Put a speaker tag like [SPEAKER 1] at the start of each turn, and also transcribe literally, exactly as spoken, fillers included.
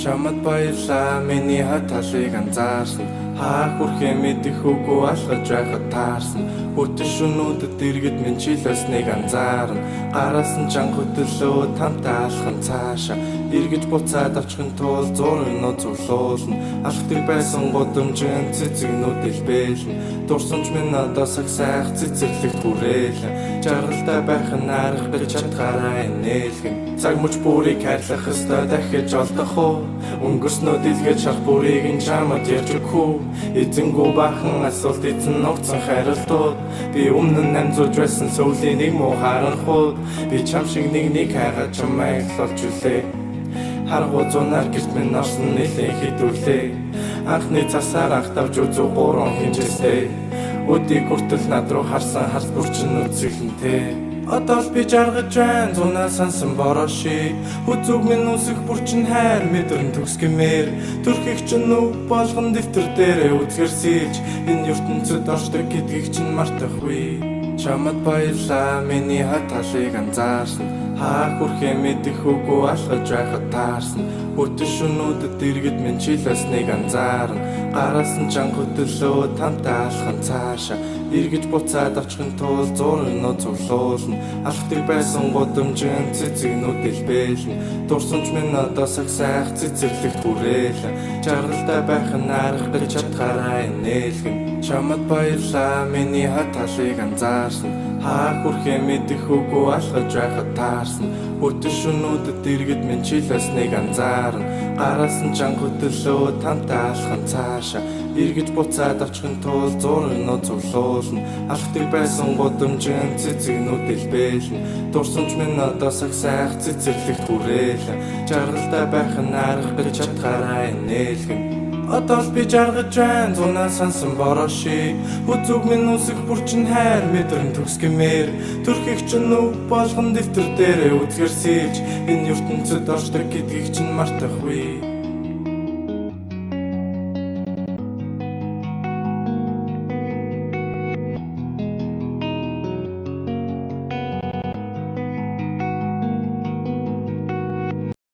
[SPEAKER 1] Чамд баярлаа миний хаталыг анзаарсан хаа хүрхээ мэдэх үгүй алхаж байхад таарсан Хөтөн шөнүүдэд иргэд минь чилэсныг анзаарна Гараас нь чанга хөдөлөө тамтаа алхан цаашаа Иргэж буцаад авчихын тул зургнууд зурлуулна Алхдаг байсан гудамжин цэцэгнүүд илбээлнэ Дурсамж минь надаас ах сайх цэцэрлэгт хүрээлэн Жаргалтай байх нь арах гэж чадхаараа инээлгэн Цаг мөч бүрийг хайрлах ёстой дахиж олдох уу Өнгөрснөө дэлгэж шах бүрийг нь чамд ярьж өгөх Эзэнгүү бахан асуулт эзэн ногцон хайралтууд Би өмнө нь амжуулж байсан сүүлийн нэг муу харанхууд Би чам шиг нэг нэг хайгаад чамайг олж үлээ Харгуу зунаар гэрт минь орсон нэлээ хідүүлээ Анхны цасаар анхдавж үзүү гурван хинжээстэй Өдийг хүртэл над руу харсан харс бүрчин үзэглэнтэй Одоо л би жаргаж байна зунаа сансан бороши Хүзүүг минь үсэх бүрчин хайр мэдрэн төгсгэмээр Төрхийг чинь нүг болгон дэвтэр дээрээ үзгэрсийж Энэ ертөнцид оршдог гэдгийг чинь мартахгүй Чамд баярлаа миний хаталыг анзаарсан Хаа хүрхээ мэдэх үгүй алхаж байхад таарсан Хөтөн шөнүүдэд иргэд минь чилэсныг анзаарна Гараас нь чанга хөдөлөө тамтаа алхан цаашаа Иргэж буцаад авчихын тул зургнууд зурлуулна Алхдаг байсан гудамжин цэцэгнүүд илбээлнэ Дурсамж минь надаас ах сайх цэцэрлэгт хүрээлэн Жаргалтай байх нь арах гэж чадхаараа инээлгэн Чамд баярлаа миний хаталыг анзаарсан Хаа хүрхээ мэдэх үгүй алхаж байхад таарсан Хөтөн шөнүүдэд иргэд минь чилэсныг анзаарна Гараас нь чанга хөдөлөө тамтаа алхан цаашаа Иргэж буцаад авчихын тул зургнууд зурлуулна Алхдаг байсан гудамжин цэцэгнүүд илбээлнэ Дурсамж минь надаас ах сайх цэцэрлэгт хүрээлэн Жаргалтай байх нь арах гэж чадхаараа инээлгэн Одоо л би жаргаж байна зунаа сансан бороши Хүзүүг минь үсэх бүрчин хайр мэдрэн төгсгэмээр Төрхийг чинь нүг болгон дэвтэр дээрээ үзгэрсийж Энэ ертөнцид оршдог гэдгийг чинь мартахгүй